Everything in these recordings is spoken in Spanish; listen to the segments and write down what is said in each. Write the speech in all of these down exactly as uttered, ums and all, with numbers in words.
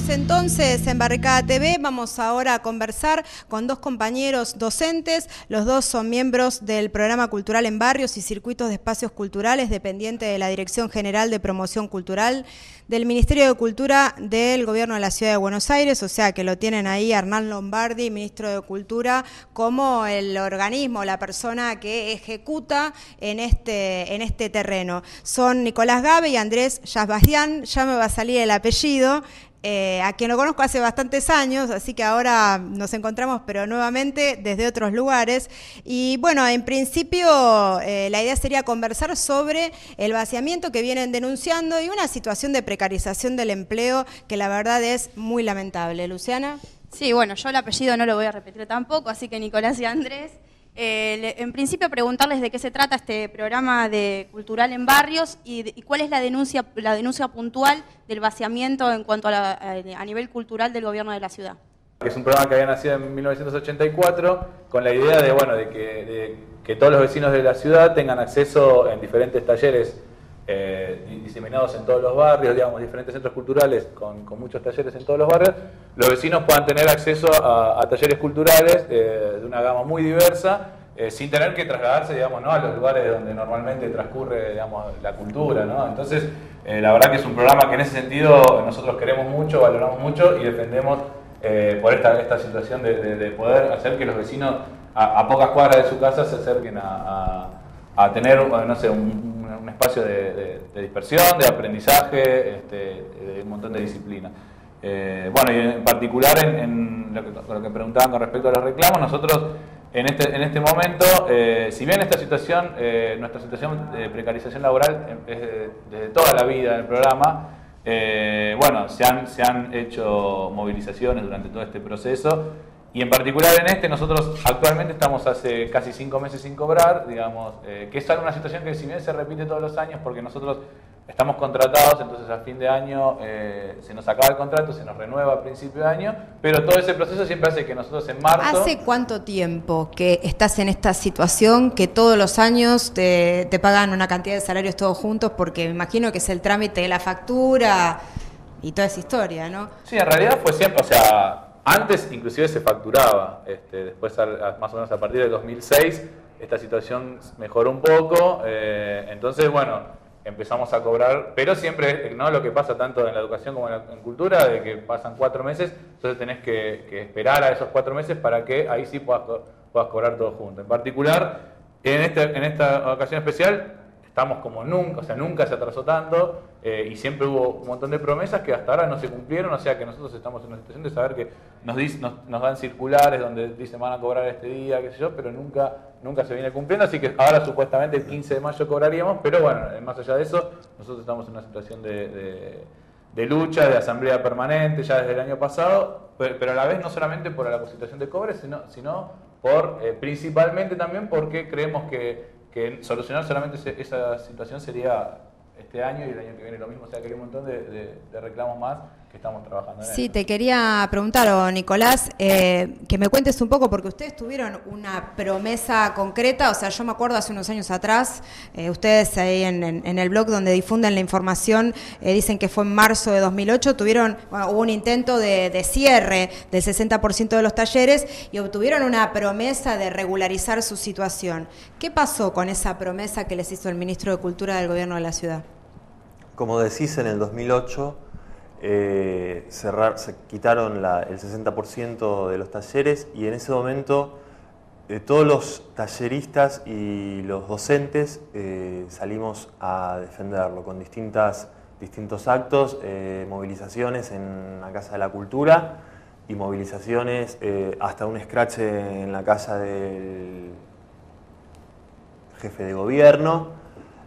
Seguimos entonces en Barricada T V. Vamos ahora a conversar con dos compañeros docentes. Los dos son miembros del Programa Cultural en Barrios y Circuitos de Espacios Culturales, dependiente de la Dirección General de Promoción Cultural del Ministerio de Cultura del Gobierno de la Ciudad de Buenos Aires, o sea que lo tienen ahí Hernán Lombardi, ministro de Cultura, como el organismo, la persona que ejecuta en este, en este terreno. Son Nicolás Gabe y Andrés Yazbajian, ya me va a salir el apellido, eh, a quien lo conozco hace bastantes años, así que ahora nos encontramos, pero nuevamente desde otros lugares. Y bueno, en principio eh, la idea sería conversar sobre el vaciamiento que vienen denunciando y una situación de precarización del empleo que la verdad es muy lamentable. Luciana. Sí, bueno, yo el apellido no lo voy a repetir tampoco, así que Nicolás y Andrés. Eh, en principio preguntarles de qué se trata este programa de cultural en barrios y, y cuál es la denuncia, la denuncia puntual del vaciamiento en cuanto a, la, a nivel cultural del gobierno de la ciudad. Es un programa que había nacido en mil novecientos ochenta y cuatro con la idea de, bueno, de, que, de que todos los vecinos de la ciudad tengan acceso en diferentes talleres eh, diseminados en todos los barrios, digamos, diferentes centros culturales con, con muchos talleres en todos los barrios, los vecinos puedan tener acceso a, a talleres culturales eh, de una gama muy diversa, eh, sin tener que trasladarse, digamos, ¿no?, a los lugares donde normalmente transcurre, digamos, la cultura, ¿no? Entonces, eh, la verdad que es un programa que en ese sentido nosotros queremos mucho, valoramos mucho y defendemos eh, por esta, esta situación de, de, de poder hacer que los vecinos a, a pocas cuadras de su casa se acerquen a, a, a tener, no sé, un un espacio de, de, de dispersión, de aprendizaje, este, de un montón de disciplinas. Eh, bueno, y en particular en, en lo, que, lo que preguntaban con respecto a los reclamos, nosotros en este, en este momento, eh, si bien esta situación, eh, nuestra situación de precarización laboral es de, desde toda la vida del programa, eh, bueno, se han, se han hecho movilizaciones durante todo este proceso. Y en particular en este, nosotros actualmente estamos hace casi cinco meses sin cobrar, digamos, eh, que es una situación que si bien se repite todos los años, porque nosotros estamos contratados, entonces a fin de año eh, se nos acaba el contrato, se nos renueva a principio de año, pero todo ese proceso siempre hace que nosotros en marzo... ¿Hace cuánto tiempo que estás en esta situación, que todos los años te, te pagan una cantidad de salarios todos juntos? Porque me imagino que es el trámite de la factura y toda esa historia, ¿no? Sí, en realidad fue siempre, o sea... Antes inclusive se facturaba, este, después a, a, más o menos a partir del dos mil seis esta situación mejoró un poco, eh, entonces bueno, empezamos a cobrar, pero siempre, ¿no?, lo que pasa tanto en la educación como en la en cultura, de que pasan cuatro meses, entonces tenés que, que esperar a esos cuatro meses para que ahí sí puedas, puedas cobrar todo junto. En particular, en, este, en esta ocasión especial, estamos como nunca, o sea, nunca se atrasó tanto eh, y siempre hubo un montón de promesas que hasta ahora no se cumplieron, o sea que nosotros estamos en una situación de saber que nos, dice, nos, nos dan circulares donde dicen van a cobrar este día, qué sé yo, pero nunca, nunca se viene cumpliendo, así que ahora supuestamente el quince de mayo cobraríamos, pero bueno, más allá de eso, nosotros estamos en una situación de, de, de lucha, de asamblea permanente ya desde el año pasado, pero, pero a la vez no solamente por la situación de cobre, sino, sino por, eh, principalmente también porque creemos que que solucionar solamente esa situación sería este año y el año que viene lo mismo, o sea que hay un montón de, de, de reclamos más que estamos trabajando en Sí, eso. Te quería preguntar, oh, Nicolás, eh, que me cuentes un poco, porque ustedes tuvieron una promesa concreta, o sea, yo me acuerdo hace unos años atrás, eh, ustedes ahí en, en, en el blog donde difunden la información, eh, dicen que fue en marzo de dos mil ocho, tuvieron, bueno, hubo un intento de, de cierre del sesenta por ciento de los talleres y obtuvieron una promesa de regularizar su situación. ¿Qué pasó con esa promesa que les hizo el ministro de Cultura del Gobierno de la Ciudad? Como decís, en el dos mil ocho eh, cerrar, se quitaron la, el sesenta por ciento de los talleres y en ese momento eh, todos los talleristas y los docentes eh, salimos a defenderlo con distintas, distintos actos, eh, movilizaciones en la Casa de la Cultura y movilizaciones eh, hasta un scratch en la casa del jefe de gobierno.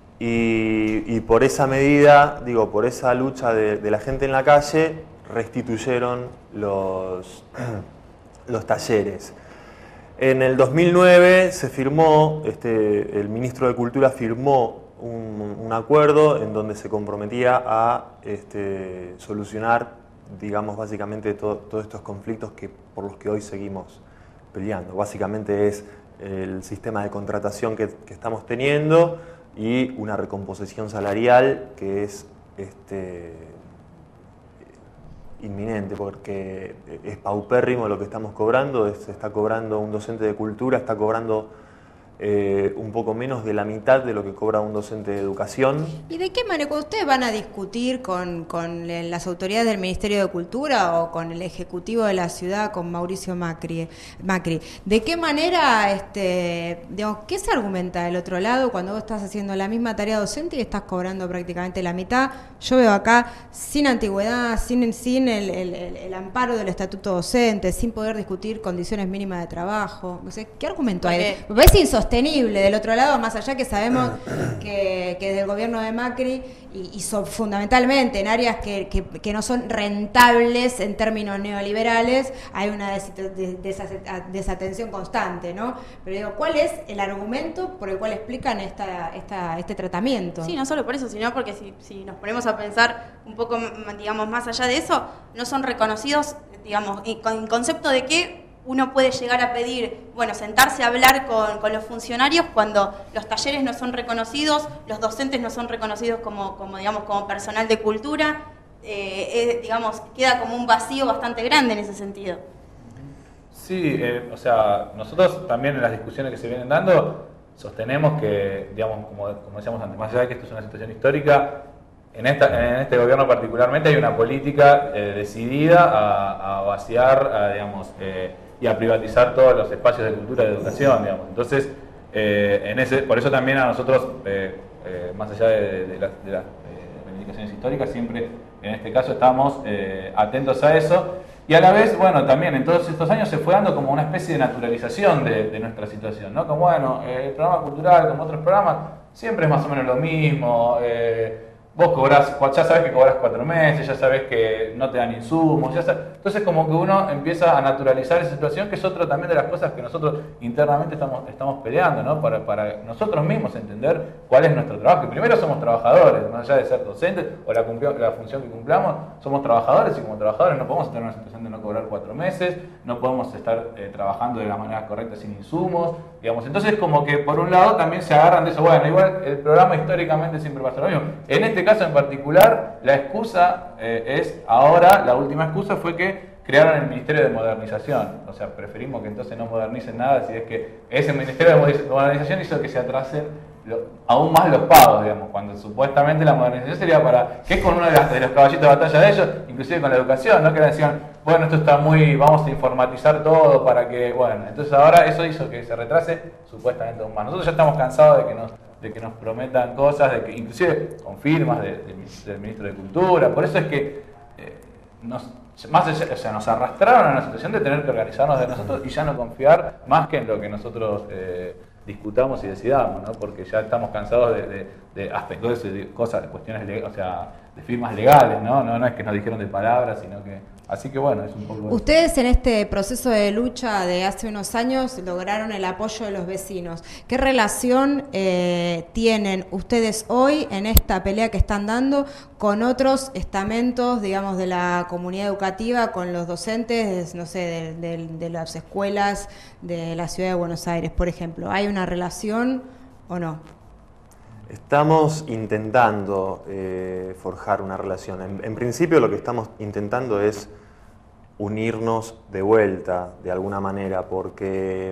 Y, y por esa medida, digo, por esa lucha de, de la gente en la calle, restituyeron los, los talleres. En el dos mil nueve se firmó, este, el ministro de Cultura firmó un, un acuerdo en donde se comprometía a este, solucionar, digamos, básicamente to, todos estos conflictos que, por los que hoy seguimos peleando. Básicamente es el sistema de contratación que, que estamos teniendo y una recomposición salarial que es este, inminente, porque es paupérrimo lo que estamos cobrando. Se está cobrando un docente de cultura, está cobrando eh, un poco menos de la mitad de lo que cobra un docente de educación. ¿Y de qué manera ustedes van a discutir con, con las autoridades del Ministerio de Cultura o con el Ejecutivo de la ciudad, con Mauricio Macri? Macri ¿De qué manera, este, digamos, qué se argumenta del otro lado cuando vos estás haciendo la misma tarea docente y estás cobrando prácticamente la mitad? Yo veo acá, sin antigüedad, sin, sin el, el, el, el amparo del estatuto docente, sin poder discutir condiciones mínimas de trabajo. No sé, ¿qué argumento hay? Me parece insostenible del otro lado, más allá que sabemos que, que del gobierno de Macri y, y son fundamentalmente en áreas que, que, que no son rentables en términos neoliberales, hay una des, des, des, desatención constante, ¿no? Pero digo, ¿cuál es el argumento por el cual explican esta, esta, este tratamiento? Sí, no solo por eso, sino porque si, si nos ponemos a pensar un poco, digamos, más allá de eso, no son reconocidos, digamos, con el concepto de que uno puede llegar a pedir, bueno, sentarse a hablar con, con los funcionarios cuando los talleres no son reconocidos, los docentes no son reconocidos como, como digamos, como personal de cultura, eh, eh, digamos, queda como un vacío bastante grande en ese sentido. Sí, eh, o sea, nosotros también en las discusiones que se vienen dando sostenemos que, digamos, como, como decíamos antes, más allá de que esto es una situación histórica, en, esta, en este gobierno particularmente hay una política eh, decidida a, a vaciar, a, digamos, eh, y a privatizar todos los espacios de cultura y de educación, digamos. Entonces, eh, en ese, por eso también a nosotros, eh, eh, más allá de, de, de las, de las eh, reivindicaciones históricas, siempre en este caso estamos eh, atentos a eso. Y a la vez, bueno, también en todos estos años se fue dando como una especie de naturalización de, de nuestra situación, ¿no? Como, bueno, eh, el programa cultural, como otros programas, siempre es más o menos lo mismo. Eh, Vos cobrás, ya sabés que cobrás cuatro meses, ya sabés que no te dan insumos, ya sabés. Entonces como que uno empieza a naturalizar esa situación, que es otra también de las cosas que nosotros internamente estamos, estamos peleando, ¿no? Para, para nosotros mismos entender cuál es nuestro trabajo. Que primero somos trabajadores, más allá de ser docentes o la, la función que cumplamos, somos trabajadores y como trabajadores no podemos estar en una situación de no cobrar cuatro meses, no podemos estar eh, trabajando de la manera correcta sin insumos, digamos. Entonces como que por un lado también se agarran de eso, bueno, igual el programa históricamente siempre va a ser lo mismo. En este caso en particular, la excusa eh, es, ahora, la última excusa fue que crearon el Ministerio de Modernización. O sea, preferimos que entonces no modernicen nada, si es que ese Ministerio de Modernización hizo que se atrasen lo, aún más los pagos, digamos, cuando supuestamente la modernización sería para, que es con uno de, las, de los caballitos de batalla de ellos, inclusive con la educación, ¿no? Que decían, bueno, esto está muy, vamos a informatizar todo para que, bueno, entonces ahora eso hizo que se retrase supuestamente aún más. Nosotros ya estamos cansados de que nos de que nos prometan cosas, de que inclusive con firmas de, de, del Ministro de Cultura. Por eso es que eh, nos, más allá, o sea, nos arrastraron a una situación de tener que organizarnos de nosotros y ya no confiar más que en lo que nosotros eh, discutamos y decidamos, ¿no? Porque ya estamos cansados de, de, de aspectos, de cosas, de cuestiones, o sea, de firmas legales, ¿no? No, no es que nos dijeron de palabras, sino que... Así que bueno, es un poco... Ustedes en este proceso de lucha de hace unos años lograron el apoyo de los vecinos. ¿Qué relación eh, tienen ustedes hoy en esta pelea que están dando con otros estamentos, digamos, de la comunidad educativa, con los docentes, no sé, de, de, de las escuelas de la ciudad de Buenos Aires, por ejemplo? ¿Hay una relación o no? Estamos intentando eh, forjar una relación. En, en principio lo que estamos intentando es unirnos de vuelta, de alguna manera, porque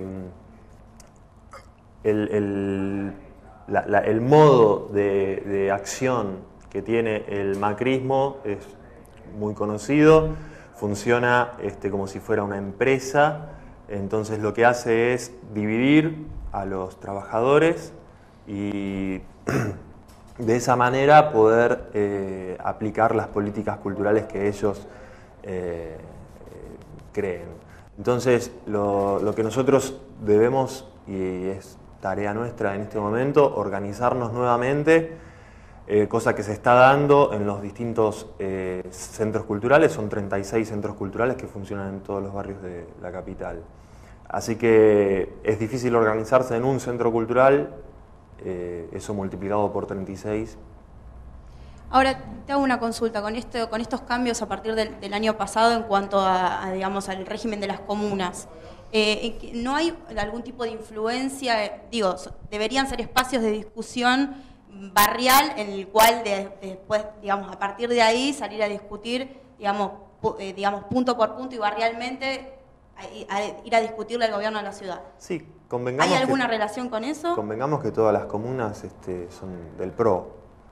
el, el, la, la, el modo de, de acción que tiene el macrismo es muy conocido, funciona este, como si fuera una empresa, entonces lo que hace es dividir a los trabajadores y de esa manera poder eh, aplicar las políticas culturales que ellos eh, creen. Entonces, lo, lo que nosotros debemos, y es tarea nuestra en este momento, organizarnos nuevamente, eh, cosa que se está dando en los distintos eh, centros culturales. Son treinta y seis centros culturales que funcionan en todos los barrios de la capital. Así que es difícil organizarse en un centro cultural, Eh, eso multiplicado por treinta y seis. Ahora, te hago una consulta. Con, esto, con estos cambios a partir del, del año pasado en cuanto a, a, digamos, al régimen de las comunas, eh, ¿no hay algún tipo de influencia? Digo, deberían ser espacios de discusión barrial en el cual de, de después, digamos, a partir de ahí salir a discutir, digamos, eh, digamos, punto por punto y barrialmente a, a ir a discutirle al gobierno de la ciudad. Sí, convengamos ¿Hay alguna que, relación con eso? Convengamos que todas las comunas este, son del P R O.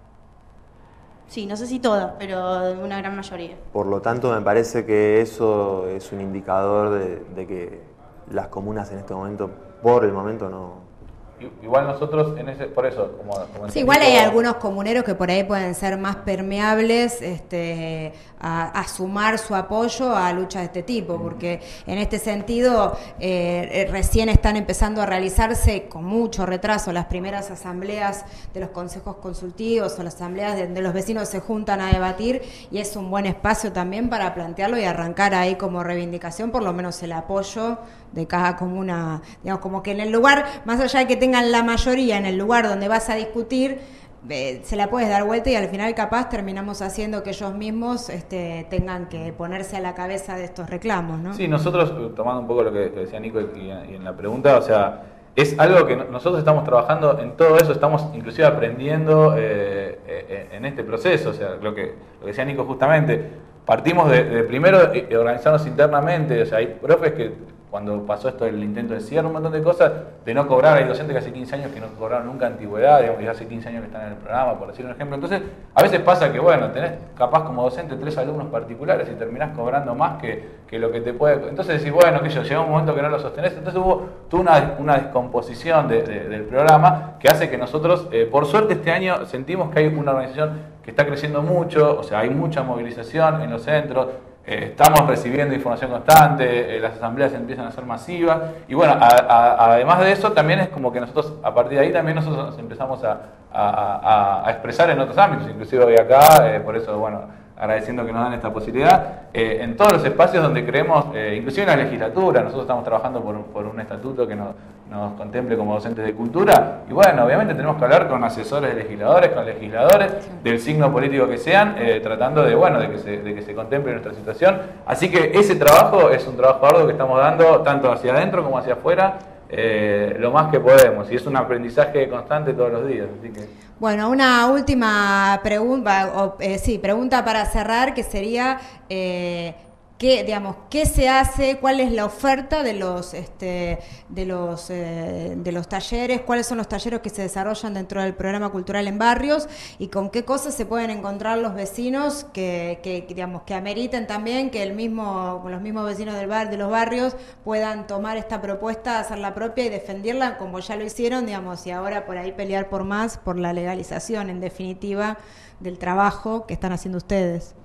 Sí, no sé si todas, pero una gran mayoría. Por lo tanto, me parece que eso es un indicador de, de que las comunas en este momento, por el momento, no... Igual nosotros, en ese, por eso, como... como sí, igual hay algunos comuneros que por ahí pueden ser más permeables este, a, a sumar su apoyo a luchas de este tipo, porque en este sentido eh, recién están empezando a realizarse con mucho retraso las primeras asambleas de los consejos consultivos o las asambleas donde los vecinos se juntan a debatir, y es un buen espacio también para plantearlo y arrancar ahí como reivindicación por lo menos el apoyo de cada comuna, digamos, como que en el lugar, más allá de que tengan la mayoría en el lugar donde vas a discutir, eh, se la puedes dar vuelta y al final capaz terminamos haciendo que ellos mismos este, tengan que ponerse a la cabeza de estos reclamos, ¿no? Sí, nosotros, tomando un poco lo que decía Nico y, y en la pregunta, o sea, es algo que nosotros estamos trabajando en todo eso, estamos inclusive aprendiendo eh, eh, en este proceso, o sea, lo que, lo que decía Nico justamente, partimos de, de primero de organizarnos internamente, o sea, hay profes que cuando pasó esto del intento de cierre, un montón de cosas, de no cobrar, hay docentes que hace quince años que no cobraron nunca antigüedad, digamos, y hace quince años que están en el programa, por decir un ejemplo. Entonces, a veces pasa que, bueno, tenés capaz como docente tres alumnos particulares y terminás cobrando más que, que lo que te puede... Entonces decís, bueno, que yo, llega un momento que no lo sostenés, entonces hubo toda una, una descomposición de, de, del programa que hace que nosotros, eh, por suerte este año, sentimos que hay una organización que está creciendo mucho, o sea, hay mucha movilización en los centros, Eh, estamos recibiendo información constante, eh, las asambleas empiezan a ser masivas y bueno, a, a, además de eso también es como que nosotros a partir de ahí también nosotros nos empezamos a, a, a, a expresar en otros ámbitos, inclusive hoy acá, eh, por eso bueno, agradeciendo que nos dan esta posibilidad, eh, en todos los espacios donde creemos, eh, inclusive en la legislatura, nosotros estamos trabajando por, por un estatuto que nos, nos contemple como docentes de cultura, y bueno, obviamente tenemos que hablar con asesores de legisladores, con legisladores, del signo político que sean, eh, tratando de, bueno, de que, se, de que se contemple nuestra situación. Así que ese trabajo es un trabajo arduo que estamos dando, tanto hacia adentro como hacia afuera, eh, lo más que podemos, y es un aprendizaje constante todos los días. Así que... Bueno, una última pregunta, o, eh, sí, pregunta para cerrar, que sería... Eh, ¿Qué, digamos, qué se hace? ¿Cuál es la oferta de los, este, de los, eh, de los talleres? ¿Cuáles son los talleres que se desarrollan dentro del programa cultural en barrios? ¿Y con qué cosas se pueden encontrar los vecinos que, que, digamos, que ameriten también que el mismo, los mismos vecinos del bar, de los barrios puedan tomar esta propuesta, hacerla propia y defenderla como ya lo hicieron, digamos, y ahora por ahí pelear por más, por la legalización, en definitiva, del trabajo que están haciendo ustedes?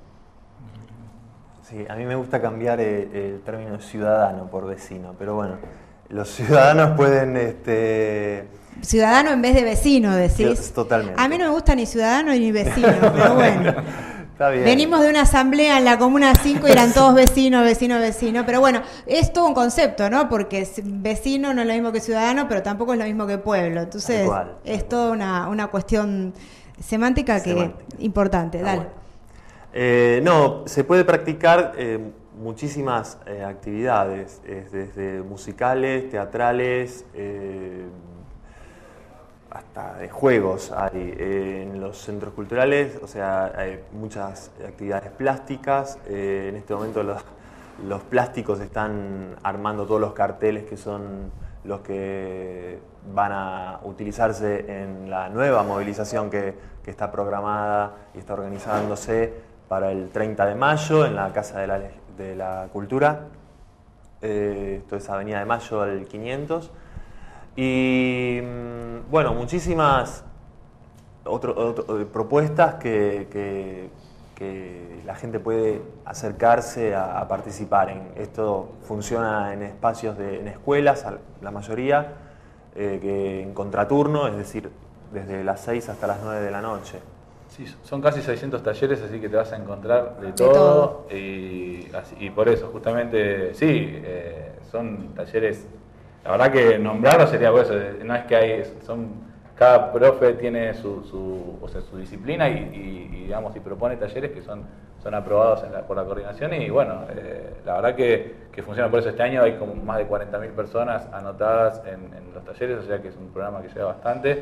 Sí, a mí me gusta cambiar el, el término ciudadano por vecino, pero bueno, los ciudadanos pueden... Este... Ciudadano en vez de vecino, decís. Totalmente. A mí no me gusta ni ciudadano ni vecino, pero bueno. Está bien. Venimos de una asamblea en la Comuna cinco y eran todos vecinos, vecinos, vecinos, pero bueno, es todo un concepto, ¿no? Porque vecino no es lo mismo que ciudadano, pero tampoco es lo mismo que pueblo, entonces cual, es toda una, una cuestión semántica que semántica. Importante, dale. Bueno. Eh, no, se puede practicar eh, muchísimas eh, actividades, es desde musicales, teatrales, eh, hasta de juegos hay eh, en los centros culturales, o sea, hay muchas actividades plásticas, eh, en este momento los, los plásticos están armando todos los carteles que son los que van a utilizarse en la nueva movilización que, que está programada y está organizándose para el treinta de mayo en la Casa de la, de la Cultura, eh, esto es Avenida de Mayo al quinientos, y bueno, muchísimas otro, otro, propuestas que, que, que la gente puede acercarse a, a participar en. Esto funciona en espacios, de, en escuelas, la mayoría, eh, que en contraturno, es decir, desde las seis hasta las nueve de la noche. Sí, son casi seiscientos talleres, así que te vas a encontrar de todo, de todo. Y, así, y por eso, justamente, sí, eh, son talleres, la verdad que nombrarlos sería por eso, no es que hay, son, cada profe tiene su, su, o sea, su disciplina y, y, y, digamos, y propone talleres que son, son aprobados en la, por la coordinación y bueno, eh, la verdad que, que funciona por eso. Este año hay como más de cuarenta mil personas anotadas en, en los talleres, o sea que es un programa que lleva bastante.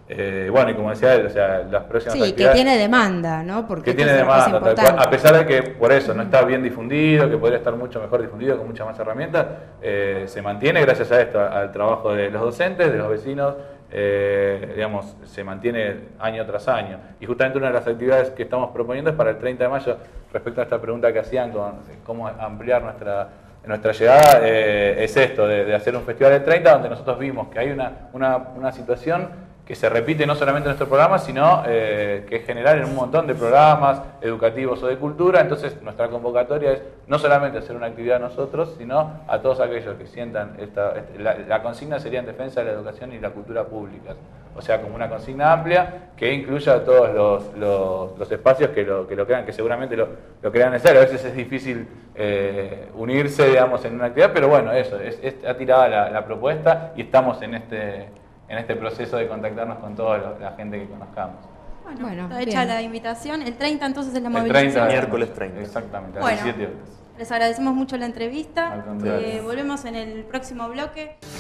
Eh, bueno, y como decía él, o sea, las próximas sí, actividades... que tiene demanda, ¿no? Porque que tiene es una cosa demanda, tal cual, importante. a pesar de que por eso no está bien difundido, que podría estar mucho mejor difundido, con muchas más herramientas, eh, se mantiene gracias a esto, al trabajo de los docentes, de los vecinos, eh, digamos, se mantiene año tras año. Y justamente una de las actividades que estamos proponiendo es para el treinta de mayo, respecto a esta pregunta que hacían con cómo ampliar nuestra... Nuestra llegada eh, es esto, de, de hacer un festival del treinta, donde nosotros vimos que hay una, una, una situación que se repite no solamente en nuestro programa, sino eh, que es general en un montón de programas educativos o de cultura. Entonces nuestra convocatoria es no solamente hacer una actividad nosotros, sino a todos aquellos que sientan, esta, esta la, la consigna sería en defensa de la educación y la cultura pública. O sea, como una consigna amplia que incluya a todos los, los, los espacios que lo, que lo crean, que seguramente lo, lo crean necesario. A veces es difícil eh, unirse, digamos, en una actividad, pero bueno, eso, es, es, ha tirado la, la propuesta y estamos en este... en este proceso de contactarnos con toda la gente que conozcamos. Bueno, Bueno, está hecha bien. la invitación. El treinta entonces es la El movilización. treinta, Miércoles treinta. Exactamente, a Bueno. las diecisiete horas. Les agradecemos mucho la entrevista. Al contrario. Eh, volvemos en el próximo bloque.